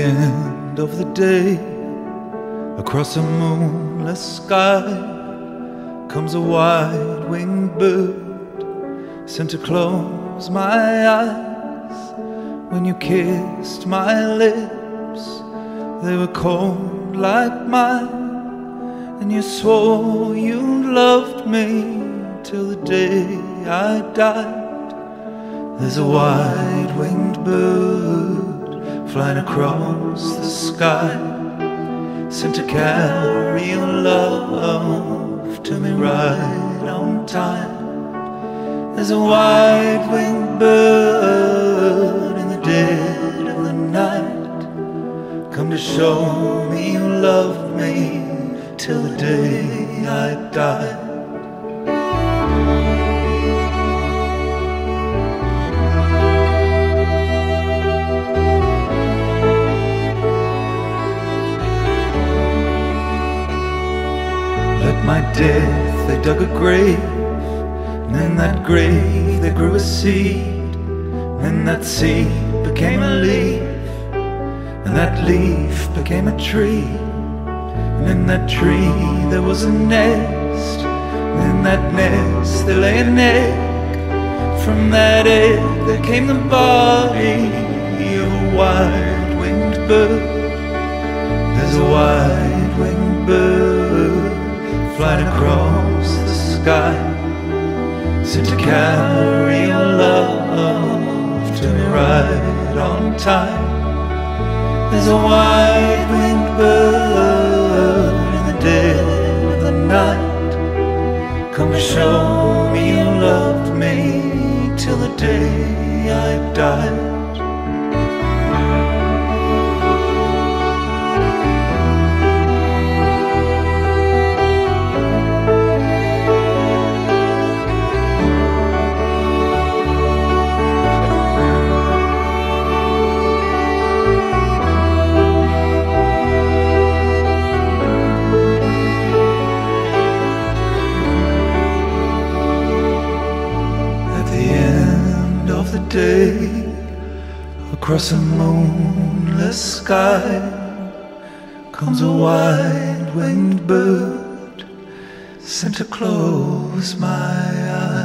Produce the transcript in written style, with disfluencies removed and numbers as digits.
end of the day, across a moonless sky, comes a wide-winged bird, sent to close my eyes. When you kissed my lips, they were cold like mine, and you swore you loved me till the day I died. There's a wide-winged bird flying across the sky, sent to carry your love to me right on time. There's a wide-winged bird in the dead of the night, come to show me you loved me till the day I died. At my death they dug a grave, and in that grave they grew a seed, and that seed became a leaf, and that leaf became a tree, and in that tree there was a nest, and in that nest there lay an egg. From that egg there came the body of a wide-winged bird. There's a wide-winged bird flying across the sky, sent to carry your love to me right on time. There's a wide-winged bird in the dead of the night, come to show me you loved me till the day I died. The day, across a moonless sky, comes a wide-winged bird, sent to close my eyes.